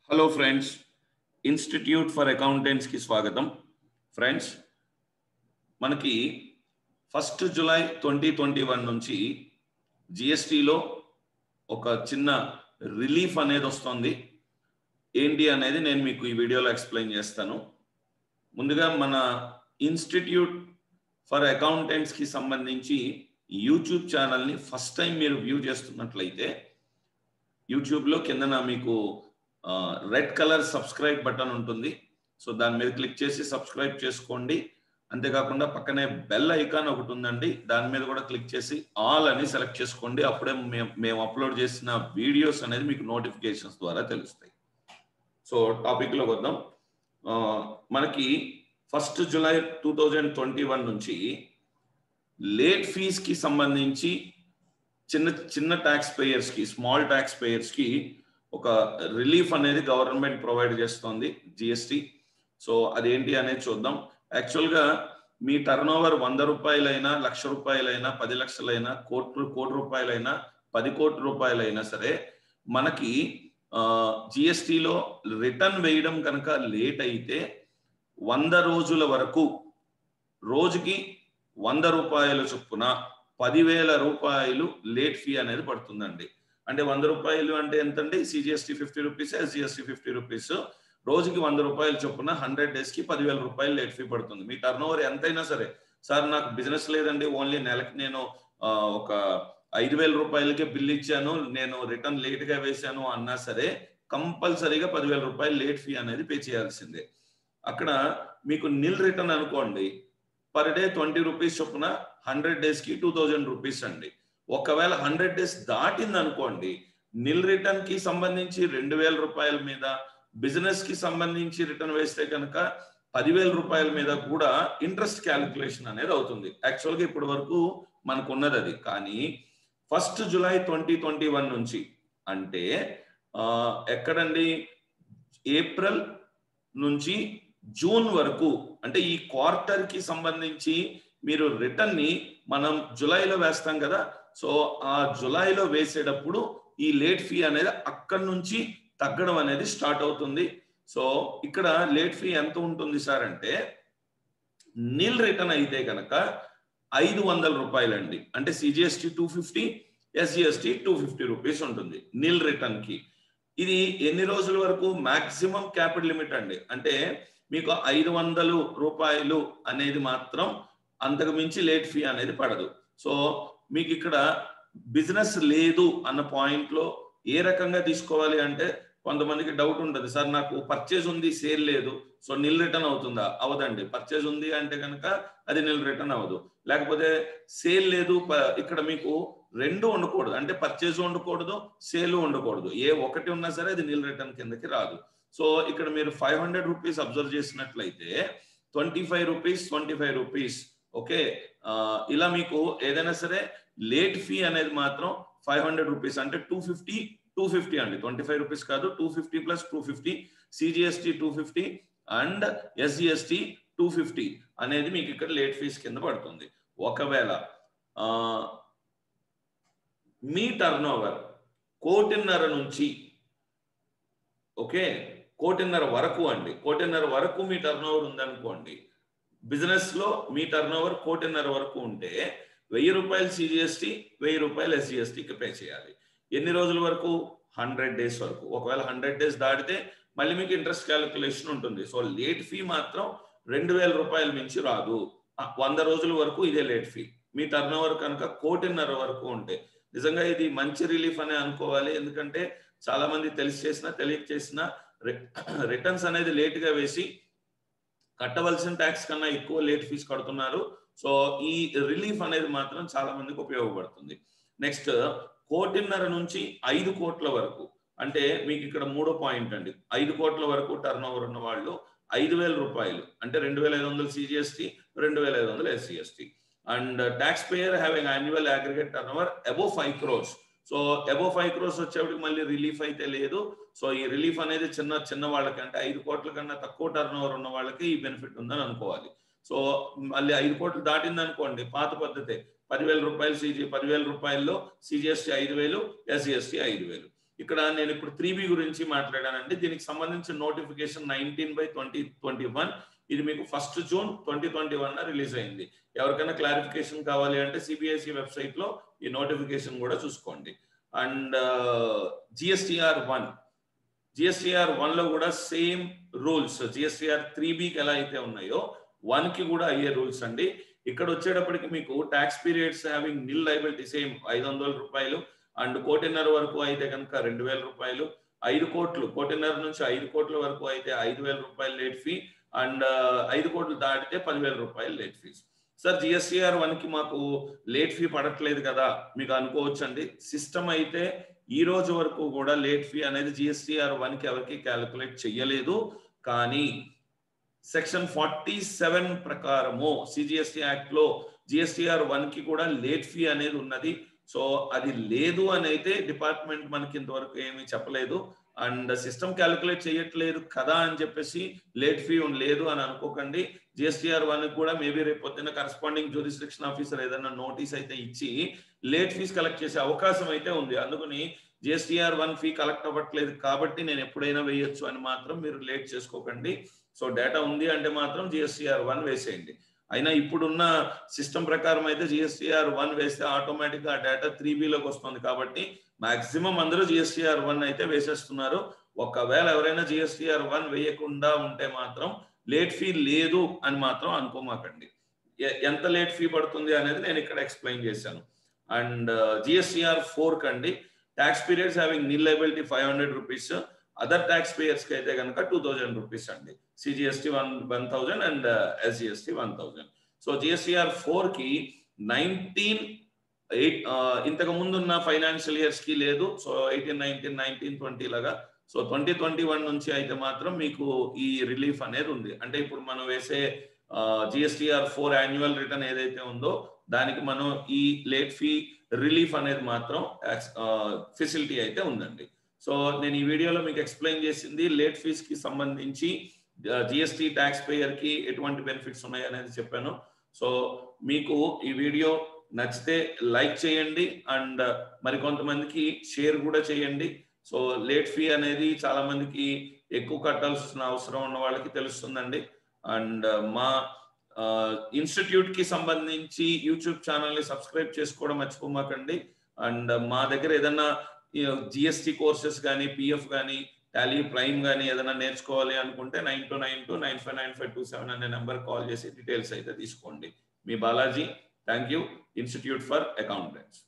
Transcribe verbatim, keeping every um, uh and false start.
Hello friends, institute for అకౌంటెంట్స్కి స్వాగతం. Friends, మనకి first July twenty twenty one నుంచి జిఎస్టీలో ఒక చిన్న రిలీఫ్ అనేది వస్తుంది. ఏంటి అనేది నేను మీకు ఈ వీడియోలో ఎక్స్ప్లెయిన్ చేస్తాను. ముందుగా మన ఇన్స్టిట్యూట్ ఫర్ అకౌంటెంట్స్కి సంబంధించి యూట్యూబ్ ఛానల్ని ఫస్ట్ టైం మీరు వ్యూ చేస్తున్నట్లయితే యూట్యూబ్లో కిందన మీకు రెడ్ కలర్ సబ్స్క్రైబ్ బటన్ ఉంటుంది. సో దాని మీద క్లిక్ చేసి సబ్స్క్రైబ్ చేసుకోండి. అంతేకాకుండా పక్కనే బెల్ ఐకాన్ ఒకటి ఉందండి, దాని మీద కూడా క్లిక్ చేసి ఆల్ అని సెలెక్ట్ చేసుకోండి. అప్పుడే మేము మేము అప్లోడ్ చేసిన వీడియోస్ అనేది మీకు నోటిఫికేషన్స్ ద్వారా తెలుస్తాయి. సో టాపిక్లోకి వద్దాం. మనకి first July two thousand twenty one నుంచి లేట్ ఫీజ్కి సంబంధించి చిన్న చిన్న ట్యాక్స్ పేయర్స్కి, స్మాల్ ట్యాక్స్ పేయర్స్కి ఒక రిలీఫ్ అనేది గవర్నమెంట్ ప్రొవైడ్ చేస్తుంది, జిఎస్టీ. సో అదేంటి అనేది చూద్దాం. యాక్చువల్గా మీ టర్న్ ఓవర్ వంద రూపాయలైనా, లక్ష రూపాయలైనా, పది లక్షలైనా, కోటి కోటి రూపాయలైనా, పది కోట్ల రూపాయలైనా సరే మనకి జిఎస్టీలో రిటర్న్ వేయడం కనుక లేట్ అయితే వంద రోజుల వరకు రోజుకి వంద రూపాయల చొప్పున పదివేల రూపాయలు లేట్ ఫీ అనేది పడుతుందండి. అంటే వంద రూపాయలు అంటే ఎంతండి? CGST fifty rupees, SGST fifty rupees. రోజుకి వంద రూపాయల చొప్పున హండ్రెడ్ డేస్కి పదివేల రూపాయలు లేట్ ఫీ పడుతుంది. మీ టర్న్ ఓవర్ ఎంతైనా సరే, సార్ నాకు బిజినెస్ లేదండి, ఓన్లీ నెలకి నేను ఒక ఐదు వేల రూపాయలకే బిల్ ఇచ్చాను, నేను రిటర్న్ లేట్గా వేశాను అన్నా సరే కంపల్సరీగా పదివేల రూపాయలు లేట్ ఫీ అనేది పే చేయాల్సిందే. అక్కడ మీకు నిల్ రిటర్న్ అనుకోండి, పర్ డే ట్వంటీ రూపీస్ చొప్పున హండ్రెడ్ డేస్కి టూ థౌజండ్ రూపీస్ అండి. ఒకవేళ హండ్రెడ్ డేస్ దాటింది అనుకోండి, నిల్ రిటర్న్ కి సంబంధించి రెండు వేల రూపాయల మీద, బిజినెస్ కి సంబంధించి రిటర్న్ వేస్తే కనుక పదివేల రూపాయల మీద కూడా ఇంట్రెస్ట్ క్యాలిక్యులేషన్ అనేది అవుతుంది. యాక్చువల్గా ఇప్పటి వరకు మనకు ఉన్నది అది. కానీ first July twenty twenty one నుంచి అంటే ఎక్కడండి, ఏప్రిల్ నుంచి జూన్ వరకు, అంటే ఈ క్వార్టర్ కి సంబంధించి మీరు రిటర్న్ ని మనం జూలైలో వేస్తాం కదా. సో ఆ జూలైలో వేసేటప్పుడు ఈ లేట్ ఫీ అనేది అక్కడి నుంచి తగ్గడం అనేది స్టార్ట్ అవుతుంది. సో ఇక్కడ లేట్ ఫీ ఎంత ఉంటుంది సార్ అంటే, నిల్ రిటర్న్ అయితే కనుక ఐదు వందల రూపాయలండి. అంటే CGST two fifty, SGST two fifty rupees ఉంటుంది నిల్ రిటర్న్ కి. ఇది ఎన్ని రోజుల వరకు? మాక్సిమం క్యాపిటల్ లిమిట్ అండి. అంటే మీకు ఐదు వందల రూపాయలు అనేది మాత్రం, అంతకు మించి లేట్ ఫీ అనేది పడదు. సో మీకు ఇక్కడ బిజినెస్ లేదు అన్న పాయింట్లో ఏ రకంగా తీసుకోవాలి అంటే, కొంతమందికి డౌట్ ఉంటుంది, సార్ నాకు పర్చేజ్ ఉంది, సేల్ లేదు, సో నిల్ రిటర్న్ అవుతుందా? అవదండి. పర్చేజ్ ఉంది అంటే కనుక అది నిల్ రిటర్న్ అవ్వదు. లేకపోతే సేల్ లేదు, ఇక్కడ మీకు రెండు ఉండకూడదు, అంటే పర్చేజ్ ఉండకూడదు, సేల్ ఉండకూడదు. ఏ ఒకటి ఉన్నా సరే అది నిల్ రిటర్న్ కిందకి రాదు. సో ఇక్కడ మీరు ఫైవ్ హండ్రెడ్ రూపీస్ అబ్జర్వ్ చేసినట్లయితే twenty five rupees twenty five rupees okay. ఇలా మీకు ఏదైనా సరే లేట్ ఫీ అనేది మాత్రం ఫైవ్ హండ్రెడ్ రూపీస్, అంటే టూ ఫిఫ్టీ టూ ఫిఫ్టీ అండి. ట్వంటీ ఫైవ్ రూపీస్ కాదు, two fifty plus two fifty, CGST two fifty and SGST two fifty అనేది మీకు ఇక్కడ లేట్ ఫీస్ కింద పడుతుంది. ఒకవేళ మీ టర్న్ ఓవర్ కోటిన్నర నుంచి, ఓకే, కోటిన్నర వరకు అండి, కోటిన్నర వరకు మీ టర్న్ ఓవర్ ఉందనుకోండి, బిజినెస్ లో మీ టర్న్ ఓవర్ కోటిన్నర వరకు ఉంటే వెయ్యి రూపాయలు సిజిఎస్టీ, వెయ్యి రూపాయలు ఎస్జిఎస్టీకి పే చేయాలి. ఎన్ని రోజుల వరకు? హండ్రెడ్ డేస్ వరకు. ఒకవేళ హండ్రెడ్ డేస్ దాటితే మళ్ళీ మీకు ఇంట్రెస్ట్ క్యాలిక్యులేషన్ ఉంటుంది. సో లేట్ ఫీ మాత్రం రెండు వేల రూపాయల మించి రాదు. వంద రోజుల వరకు ఇదే లేట్ ఫీ. మీ టర్న్ ఓవర్ కనుక కోటిన్నర వరకు ఉంటే నిజంగా ఇది మంచి రిలీఫ్ అనే అనుకోవాలి. ఎందుకంటే చాలా మంది తెలిసి చేసినా తెలియక చేసినా రిటర్న్స్ అనేది లేట్గా వేసి కట్టవలసిన ట్యాక్స్ కన్నా ఎక్కువ లేట్ ఫీజు కడుతున్నారు. సో ఈ రిలీఫ్ అనేది మాత్రం చాలా మందికి ఉపయోగపడుతుంది. నెక్స్ట్, కోటిన్నర నుంచి ఐదు కోట్ల వరకు, అంటే మీకు ఇక్కడ మూడో పాయింట్ అండి. ఐదు కోట్ల వరకు టర్న్ ఓవర్ ఉన్న వాళ్ళు ఐదు వేల రూపాయలు, అంటే రెండు వేల ఐదు వందలు సిజిఎస్టీ, రెండు వేల ఐదు వందలు SGST. And taxpayer having annual aggregate turnover above five crores. So above five crores వచ్చేప్పటికి మళ్ళీ రిలీఫ్ అయితే లేదు. సో ఈ రిలీఫ్ అనేది చిన్న చిన్న వాళ్ళకి, అంటే ఐదు కోట్ల కన్నా తక్కువ టర్న్ ఓవర్ ఉన్న వాళ్ళకి ఈ బెనిఫిట్ ఉందని అనుకోవాలి. సో మళ్ళీ ఐదు కోట్లు దాటింది అనుకోండి, పాత పద్ధతే, పదివేల రూపాయలు సిజి పదివేల రూపాయల్లో సిజిఎస్టీ ఐదు వేలు, ఎస్జిఎస్టీ ఐదు వేలు. ఇక్కడ నేను ఇప్పుడు త్రీ బి గురించి మాట్లాడానండి. దీనికి సంబంధించిన notification nineteen by twenty twenty one ఇది మీకు first June twenty twenty one release అయింది. ఎవరికైనా క్లారిఫికేషన్ కావాలి అంటే సిబిఎస్ఈ వెబ్సైట్ లో ఈ నోటిఫికేషన్ కూడా చూసుకోండి. And GSTR one GSTR one లో కూడా సేమ్ రూల్స్ జిఎస్టిఆర్ త్రీ బికి ఎలా అయితే ఉన్నాయో వన్ కి కూడా అయ్యే రూల్స్ అండి. ఇక్కడ వచ్చేటప్పటికి మీకు tax periods having nil liability same ఐదు వందల రూపాయలు అండ్ కోటిన్నర వరకు అయితే కనుక రెండు వేల రూపాయలు, ఐదు కోట్లు కోటిన్నర నుంచి ఐదు కోట్ల వరకు అయితే ఐదు వేల రూపాయలు లేట్ ఫీ అండ్ ఐదు కోట్లు దాటితే పదివేల రూపాయలు late fees. Sir GSTR one కి మాకు లేట్ ఫీ పడట్లేదు కదా మీకు అనుకోవచ్చు అండి. సిస్టమ్ అయితే ఈ రోజు వరకు కూడా లేట్ ఫీ అనేది జిఎస్టిఆర్ వన్ కి ఎవరికి క్యాలిక్యులేట్ చెయ్యలేదు. కానీ సెక్షన్ ఫార్టీ సెవెన్ ప్రకారము సిజిఎస్టి యాక్ట్ లో జిఎస్టిఆర్ వన్ కి కూడా లేట్ ఫీ అనేది ఉన్నది. సో అది లేదు అని అయితే డిపార్ట్మెంట్ మనకి ఇంతవరకు ఏమీ చెప్పలేదు. అండ్ సిస్టమ్ క్యాలిక్యులేట్ చేయట్లేదు కదా అని చెప్పేసి లేట్ ఫీ లేదు అని అనుకోకండి. జిఎస్టిఆర్ వన్ కూడా మేబీ రేపు పొద్దున్న కరస్పాండింగ్ జ్యూరిస్డిక్షన్ ఆఫీసర్ ఏదైనా నోటీస్ అయితే ఇచ్చి లేట్ ఫీజ్ కలెక్ట్ చేసే అవకాశం అయితే ఉంది. అందుకని జిఎస్టిఆర్ వన్ ఫీ కలెక్ట్ అవ్వట్లేదు కాబట్టి నేను ఎప్పుడైనా వేయొచ్చు అని మాత్రం మీరు లేట్ చేసుకోకండి. సో డేటా ఉంది అంటే మాత్రం జిఎస్టిఆర్ వన్ వేసేయండి. అయినా ఇప్పుడున్న సిస్టమ్ ప్రకారం అయితే జిఎస్టిఆర్ వన్ వేస్తే ఆటోమేటిక్ గా ఆ డేటా త్రీ బిలోకి వస్తుంది కాబట్టి మాక్సిమం అందరూ జిఎస్టిఆర్ వన్ అయితే వేసేస్తున్నారు. ఒకవేళ ఎవరైనా జిఎస్టిఆర్ వన్ వేయకుండా ఉంటే మాత్రం లేట్ ఫీ లేదు అని మాత్రం అనుకోమాకండి. ఎంత లేట్ ఫీ పడుతుంది అనేది నేను ఇక్కడ ఎక్స్ప్లెయిన్ చేశాను. అండ్ జిఎస్టిఆర్ ఫోర్ కండి tax periods having nil liability five hundred rupees, other taxpayers కి అయితే కనుక టూ థౌజండ్ రూపీస్ అండి. CGST one one thousand and SGST one thousand. So GSTR four కి నైన్టీన్ ఎయిట్ ఇంతకు ముందున్న financial years కి లేదు. So eighteen nineteen nineteen twenty లాగా సో ట్వంటీ ట్వంటీ వన్ నుంచి అయితే మాత్రం మీకు ఈ రిలీఫ్ అనేది ఉంది. అంటే ఇప్పుడు మనం వేసే జిఎస్టిఆర్ ఫోర్ యాన్యువల్ రిటర్న్ ఏదైతే ఉందో దానికి మనం ఈ లేట్ ఫీ రిలీఫ్ అనేది మాత్రం ఫెసిలిటీ అయితే ఉందండి. సో నేను ఈ వీడియోలో మీకు ఎక్స్ప్లెయిన్ చేసింది లేట్ ఫీజ్ కి సంబంధించి జిఎస్టి ట్యాక్స్ పేయర్ కి ఎటువంటి బెనిఫిట్స్ ఉన్నాయి అనేది చెప్పాను. సో మీకు ఈ వీడియో నచ్చితే లైక్ చేయండి అండ్ మరి కొంతమందికి షేర్ కూడా చేయండి. సో లేట్ ఫీ అనేది చాలా మందికి ఎక్కువ కట్టాల్సిన అవసరం ఉన్న వాళ్ళకి తెలుస్తుందండి. అండ్ మా ఇన్స్టిట్యూట్ కి సంబంధించి యూట్యూబ్ ఛానల్ ని సబ్స్క్రైబ్ చేసుకోవడం మర్చిపోమాకండి. అండ్ మా దగ్గర ఏదన్నా జిఎస్టి కోర్సెస్ కానీ పిఎఫ్ కానీ టాలీ ప్రైమ్ కానీ ఏదైనా నేర్చుకోవాలి అనుకుంటే nine two nine two nine five nine five two seven అనే నెంబర్ కాల్ చేసి డీటెయిల్స్ అయితే తీసుకోండి. మీ Balaji. Thank you. Institute for accountants.